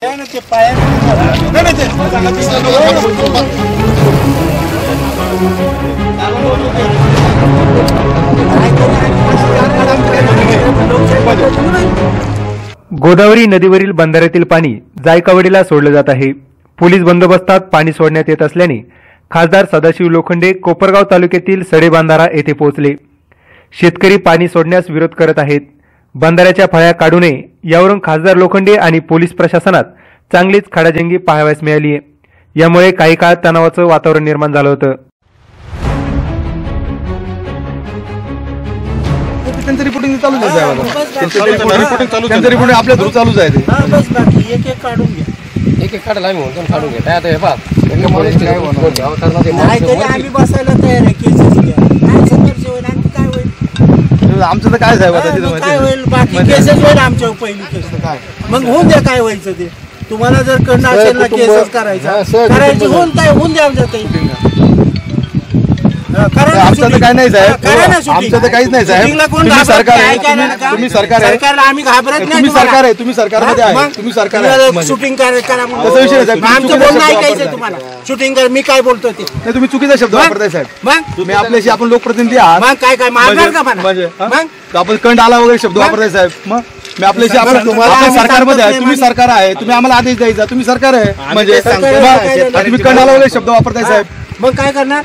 गोदावरी नदीवरील बंधाऱ्यातील पाणी जायकवाडीला सोडले जात आहे। पोलीस बंदोबस्तात पाणी सोडण्यात येत असल्याने खासदार सदाशिव लोखंडे कोपरगाव तालुक्यातील सडे बांधारा येथे पोहोचले। शेतकरी पाणी सोडण्यास विरोध करत आहेत। बंधाऱ्याच्या फळ्या काढू नये यावरून खासदार लोखंडे आणि पोलीस प्रशासनात चांगलीच खडाजंगी पाहावयास मिळाली आहे। यामुळे काही काळ तणावाचं वातावरण निर्माण झालं होतं। त्यांचं रिपोर्टिंग चालू आहे, त्यांचं रिपोर्टिंग आपल्या थ्रू चालूच आहे। बस बाकी एक एक काढून घ्या, एक एक काढायला आम्ही म्हणतो काढून घ्या। आता हे पहा आम्ही बसायला तयार आहे। केसेस घ्या, काय होईल आमचं तर काय साहेब आता काय होईल, बाकी केसेस होईल आमच्या पहिली केस काय मग होऊन द्या। काय व्हायचं ते तुम्हाला जर करणं असेल ना केसेस करायची होऊन द्या आमच्या आमचं तर काय नाही साहेब, आमचं तर काहीच नाही साहेब। तुम्ही सरकार आहे, तुम्ही सरकार आहे, सरकारला आम्ही घाबरत नाही। तुम्ही सरकार आहे, तुम्ही सरकारमध्ये आहे, तुम्ही सरकार आहे। शूटिंग करा तसा विषय साहेब, आमचं बोलणं ऐकायचं तुम्हाला। शूटिंग कर, मी काय बोलतोय ते नाही, तुम्ही चुकीचा शब्द वापरताय साहेब। मग तुम्ही आपल्याशी आपण लोकप्रतिनिधी आहात, मग काय मारणार का मला? मग आपण कंड आला वगैरे शब्द वापरताय साहेब। मग मी आपल्याशी आपण सरकारमध्ये आहे, तुम्ही सरकार आहे, तुम्ही आम्हाला आदेश द्यायचा, तुम्ही सरकार आहे म्हणजे तुम्ही कंड आला वगैरे शब्द वापरताय साहेब। मग काय करणार?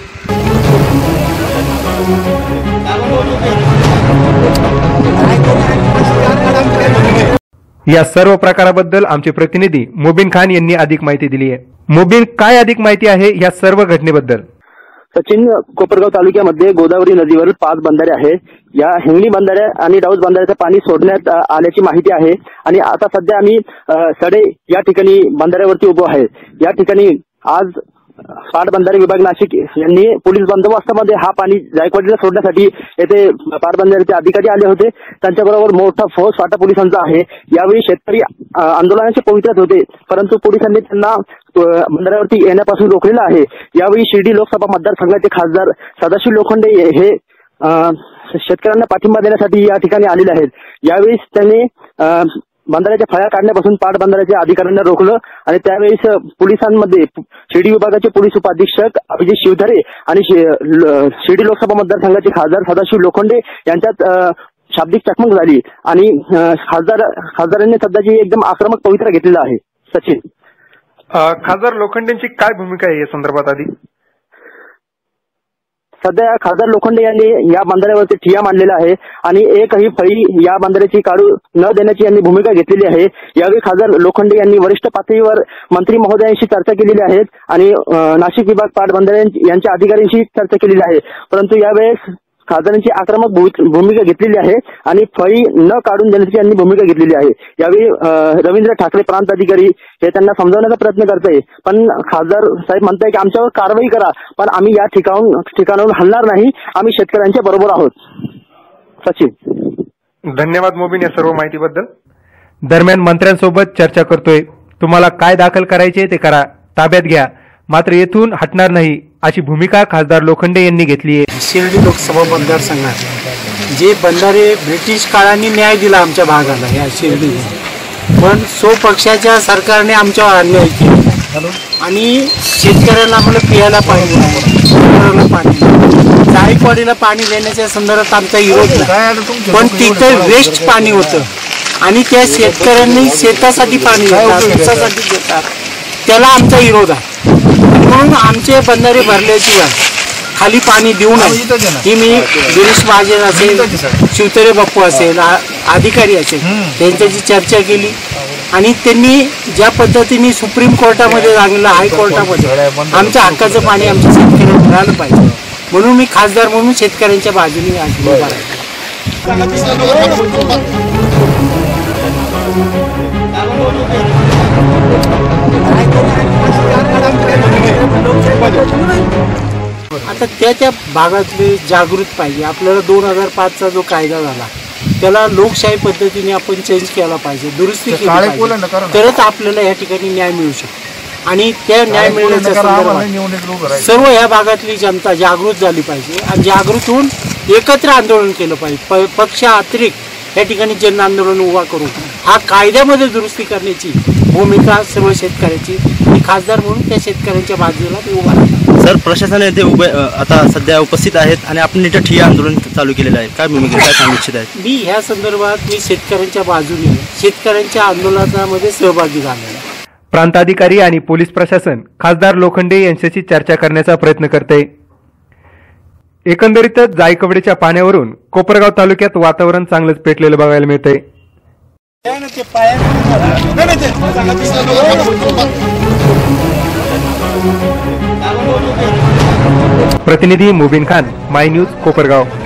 या सर्व प्रकाराबद्दल आमचे प्रतिनिधी मुबीन खान यांनी अधिक माहिती दिली आहे। मुबीन, काय अधिक माहिती आहे या सर्व घटनेबद्दल? सचिन, कोपरगाव तालुक्यामध्ये गोदावरी नदीवर 5 बंधारे आहे। या हिंगणी बंधाऱ्या आणि डाऊज बंधाऱ्याचं पाणी सोडण्यात आल्याची माहिती आहे आणि आता सध्या आम्ही सडे या ठिकाणी बंधाऱ्यावरती उभो आहे। या ठिकाणी आज पाटबंधारे विभाग नाशिक यांनी पोलीस बंदोबस्तामध्ये हा पाणी जायकवाडीला सोडण्यासाठी येथे पाटबंधाऱ्याचे अधिकारी आले होते। त्यांच्याबरोबर मोठा फौज फाटा पोलिसांचा आहे। यावेळी शेतकरी आंदोलनाचे पवित्र्यात होते, परंतु पोलिसांनी त्यांना बंधाऱ्यावरती येण्यापासून रोखलेलं आहे। यावेळी शिर्डी लोकसभा मतदारसंघाचे खासदार सदाशिव लोखंडे हे शेतकऱ्यांना पाठिंबा देण्यासाठी या ठिकाणी आलेले आहेत। यावेळी त्यांनी बंधाऱ्याच्या फळ्या काढण्यापासून पाटबंधाऱ्याच्या अधिकाऱ्यांना रोखलं आणि त्यावेळेस पोलिसांमध्ये शिर्डी विभागाचे पोलीस उपाधीक्षक अभिजित शिवधारे आणि शिर्डी लोकसभा मतदारसंघाचे खासदार सदाशिव लोखंडे यांच्यात शाब्दिक चकमक झाली आणि खासदारांनी सध्याची एकदम आक्रमक पवित्रा घेतलेला आहे। सचिन, खासदार लोखंडेंची काय भूमिका आहे या संदर्भात? आधी सध्या खासदार लोखंडे यांनी या बंधाऱ्यावरती ठिय्या मांडलेला आहे आणि एकही फळी या बंधाऱ्याची काढू न देण्याची यांनी भूमिका घेतलेली आहे। यावेळी खासदार लोखंडे यांनी वरिष्ठ पातळीवर मंत्री महोदयांशी चर्चा केलेली आहे आणि नाशिक विभाग पाटबंधारे यांच्या अधिकाऱ्यांशी चर्चा केलेली आहे, परंतु यावेळेस खासदारांची आक्रमक भूमिका घेतलेली आहे आणि फळी न काढून देण्याची यांनी भूमिका घेतलेली आहे। यावेळी रवींद्र ठाकरे प्रांत अधिकारी हे त्यांना समजावण्याचा प्रयत्न करताय, पण खासदार साहेब म्हणताय की आमच्यावर कारवाई करा, पण आम्ही या ठिकाणाहून हलणार नाही, आम्ही शेतकऱ्यांच्या बरोबर आहोत। सचिन, धन्यवाद मुबीन या सर्व माहितीबद्दल। दरम्यान मंत्र्यांसोबत चर्चा करतोय, तुम्हाला काय दाखल करायचे ते करा, ताब्यात घ्या, मात्र येथून हटणार नाही अशी भूमिका खासदार लोखंडे यांनी घेतली आहे। शिर्डी लोकसभा मतदारसंघात जे बंधारे ब्रिटिश काळाने न्याय दिला आमच्या भागाला या शिर्डी, पण स्वपक्षाच्या सरकारने आमच्यावर अन्याय केला आणि शेतकऱ्यांना आम्हाला पियाला पाणी जायकवाडीला पाणी देण्याच्या संदर्भात आमचा विरोध नाही, पण तिथे वेस्ट पाणी होतं आणि त्या शेतकऱ्यांनी शेतासाठी पाणी देतात, त्याला आमचा विरोध आहे। म्हणून आमचे बंधारे भरल्याची खाली पाणी देऊ नये ही मी गिरीश महाजन असेल, शिवतरे बाप्पू असेल, अधिकारी असेल त्यांच्याशी चर्चा केली आणि त्यांनी ज्या पद्धतीने सुप्रीम कोर्टामध्ये सांगितलं, हायकोर्टामध्ये आमच्या हक्काचं पाणी आमच्या शेतकऱ्यांना मिळालं पाहिजे, म्हणून मी खासदार म्हणून शेतकऱ्यांच्या बाजूने उभा राहिलो। आता त्या भागातले जागृत पाहिजे। आपल्याला 2005चा जो कायदा झाला त्याला लोकशाही पद्धतीने आपण चेंज केला पाहिजे, दुरुस्ती केली पाहिजे, तरच आपल्याला या ठिकाणी न्याय मिळू शकतो आणि त्या न्याय मिळण्याच्या संदर्भात सर्व या भागातली जनता जागृत झाली पाहिजे आणि जागृत होऊन एकत्र आंदोलन केलं पाहिजे। पक्ष अतिरिक्त या ठिकाणी जन आंदोलन उभा करू, हा कायद्यामध्ये दुरुस्ती करण्याची भूमिका सर्व शेतकऱ्याची, आणि खासदार म्हणून त्या शेतकऱ्यांच्या बाजूला मी उभा राहतो. सर, प्रशासन येथे आता सध्या उपस्थित आहेत आणि आपण इथं ठिय्या आंदोलन चालू केलेलं आहे, काय भूमिका काय सांगू इच्छित आहेत? मी ह्या संदर्भात मी शेतकऱ्यांच्या बाजूने शेतकऱ्यांच्या आंदोलनामध्ये सहभागी झालो. प्रांताधिकारी आणि पोलीस प्रशासन खासदार लोखंडे यांच्याशी चर्चा करण्याचा प्रयत्न करते. एकंदरीतच जायकवाडीच्या पाण्यावरून कोपरगाव तालुक्यात वातावरण चांगलंच पेटलेलं बघायला मिळतंय. प्रतिनिधी मुबीन खान, माय न्यूज, कोपरगाव.